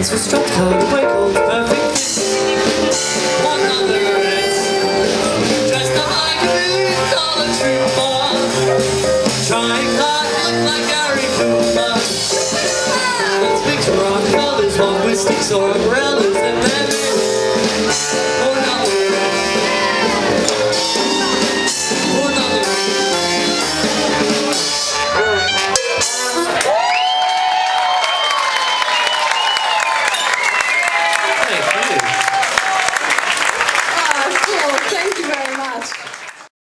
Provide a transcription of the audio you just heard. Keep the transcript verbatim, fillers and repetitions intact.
hands were strapped hard away called perfect. One other Ritz, dressed up like a blue-collar trooper, trying hard to look like Gary Cooper. Let's mix rock colours, one with sticks or umbrellas.